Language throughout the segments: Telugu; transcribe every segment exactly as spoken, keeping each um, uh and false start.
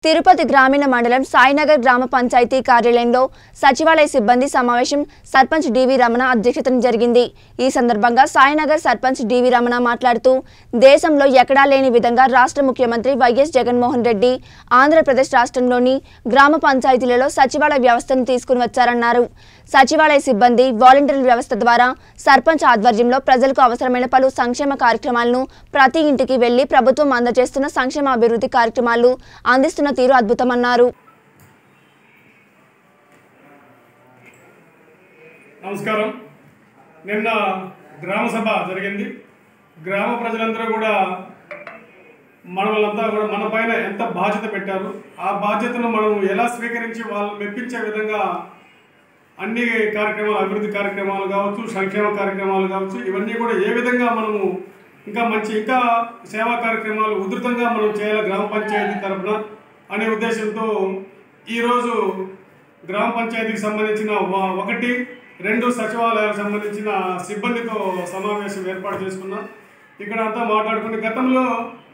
తిరుపతి గ్రామీణ మండలం సాయినగర్ గ్రామ పంచాయతీ కార్యాలయంలో సచివాలయ సిబ్బంది సమావేశం సర్పంచ్ డివి రమణ అధ్యక్షతన జరిగింది। ఈ సందర్భంగా సాయినగర్ సర్పంచ్ డివి రమణ మాట్లాడుతూ దేశంలో ఎక్కడా లేని విధంగా రాష్ట్ర ముఖ్యమంత్రి వైఎస్ జగన్మోహన్ రెడ్డి ఆంధ్రప్రదేశ్ రాష్ట్రంలోని గ్రామ పంచాయతీలలో సచివాలయ వ్యవస్థను తీసుకుని వచ్చారన్నారు। సచివాలయ సిబ్బంది వాలంటీర్ వ్యవస్థ ద్వారా సర్పంచ్ ఆధ్వర్యంలో ప్రజలకు అవసరమైన పలు సంక్షేమ కార్యక్రమాలను ప్రతి ఇంటికి వెళ్లి ప్రభుత్వం అందజేస్తున్న సంక్షేమ అభివృద్ధి కార్యక్రమాలు అందిస్తున్న తీరు అద్భుతమన్నారు। నమస్కారం। నిన్న గ్రామ సభ జరిగింది। గ్రామ ప్రజలందరూ కూడా మనలంతా కూడా మన పైన ఎంత బాధ్యత పెట్టారు, ఆ బాధ్యతను మనం ఎలా స్వీకరించి వాళ్ళని మెప్పించే విధంగా అన్ని కార్యక్రమాలు, అభివృద్ధి కార్యక్రమాలు కావచ్చు, సంక్షేమ కార్యక్రమాలు కావచ్చు, ఇవన్నీ కూడా ఏ విధంగా మనము ఇంకా మంచి ఇంకా సేవా కార్యక్రమాలు ఉధృతంగా మనం చేయాలి గ్రామ పంచాయతీ తరఫున అనే ఉద్దేశంతో ఈరోజు గ్రామ పంచాయతీకి సంబంధించిన ఒకటి రెండు సచివాలయాలకు సంబంధించిన సిబ్బందితో సమావేశం ఏర్పాటు చేసుకున్నాం। ఇక్కడ అంతా మాట్లాడుకుని గతంలో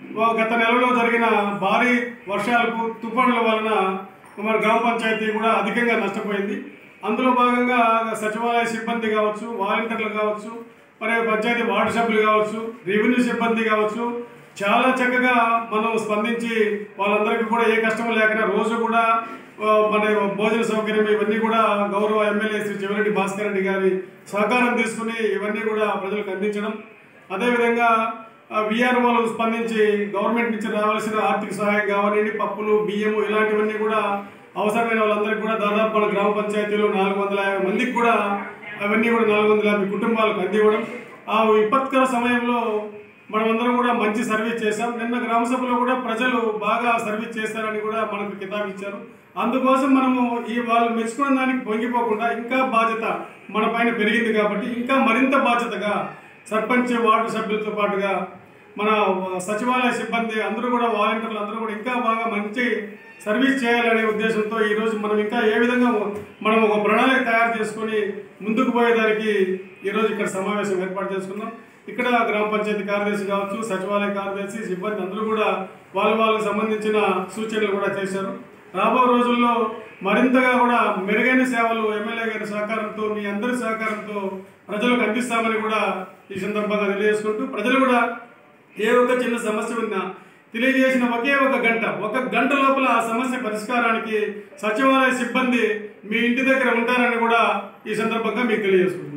గత నెలలో జరిగిన భారీ వర్షాలకు తుఫానుల వలన మన గ్రామ పంచాయతీ కూడా అధికంగా నష్టపోయింది। అందులో భాగంగా సచివాలయ సిబ్బంది కావచ్చు, వాలంటీర్లు కావచ్చు, మరి పంచాయతీ వార్డు సభ్యులు కావచ్చు, రెవెన్యూ సిబ్బంది కావచ్చు, చాలా చక్కగా మనం స్పందించి వాళ్ళందరికీ కూడా ఏ కష్టం లేకుండా రోజు కూడా మన భోజన సౌకర్యం ఇవన్నీ కూడా గౌరవ ఎమ్మెల్యే శ్రీ చెవిరెడ్డి భాస్కర్ రెడ్డి గారి సహకారం తీసుకుని ఇవన్నీ కూడా ప్రజలకు అందించడం, అదేవిధంగా విఆర్ఓలు స్పందించి గవర్నమెంట్ నుంచి రావాల్సిన ఆర్థిక సహాయం కావాలండి, పప్పులు బియ్యము ఇలాంటివన్నీ కూడా అవసరమైన వాళ్ళందరికీ కూడా దాదాపు మన గ్రామ పంచాయతీలో నాలుగు వందల యాభై మందికి కూడా అవన్నీ కూడా నాలుగు వందల యాభై కుటుంబాలకు అందివ్వడం, ఆ విపత్కర సమయంలో మనమందరం కూడా మంచి సర్వీస్ చేశాం। నిన్న గ్రామ సభలో కూడా ప్రజలు బాగా సర్వీస్ చేశారని కూడా మనకు కితాబు ఇచ్చారు। అందుకోసం మనము ఈ వాళ్ళు మెచ్చుకున్న దానికి పొంగిపోకుండా ఇంకా బాధ్యత మన పైన పెరిగింది కాబట్టి ఇంకా మరింత బాధ్యతగా సర్పంచ్ వార్డు సభ్యులతో పాటుగా మన సచివాలయ సిబ్బంది అందరూ కూడా వాలంటీర్లు అందరూ కూడా ఇంకా బాగా మంచి సర్వీస్ చేయాలనే ఉద్దేశంతో ఈరోజు మనం ఇంకా ఏ విధంగా మనం ఒక ప్రణాళిక తయారు చేసుకొని ముందుకు పోయేదానికి ఈరోజు ఇక్కడ సమావేశం ఏర్పాటు చేసుకున్నాం। ఇక్కడ గ్రామ పంచాయతీ కార్యదర్శి కావచ్చు, సచివాలయ కార్యదర్శి సిబ్బంది అందరూ కూడా వాళ్ళ వాళ్ళకి సంబంధించిన సూచనలు కూడా చేశారు। రాబో రోజుల్లో మరింతగా కూడా మెరుగైన సేవలు ఎమ్మెల్యే గారి సహకారంతో మీ అందరి సహకారంతో ప్రజలకు అందిస్తామని కూడా ఈ సందర్భంగా తెలియజేసుకుంటూ ప్రజలు కూడా ఏ ఒక్క చిన్న సమస్య ఉన్నా తెలియజేసిన ఒకే ఒక గంట ఒక గంట లోపల ఆ సమస్య పరిష్కారానికి సచివాలయ సిబ్బంది మీ ఇంటి దగ్గర ఉంటారని కూడా ఈ సందర్భంగా మీకు తెలియజేసుకుంటారు।